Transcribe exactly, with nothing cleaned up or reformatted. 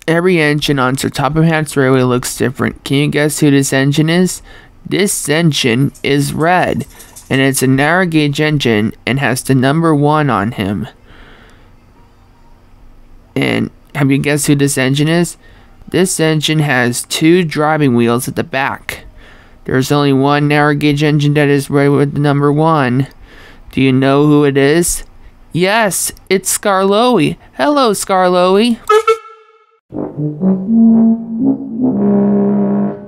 Every engine on Sir Topham Hatt's railway looks different. Can you guess who this engine is? This engine is red, and it's a narrow gauge engine and has the number one on him. And have you guessed who this engine is? This engine has two driving wheels at the back. There's only one narrow gauge engine that is red with the number one. Do you know who it is? Yes, it's Skarloey. Hello, Skarloey.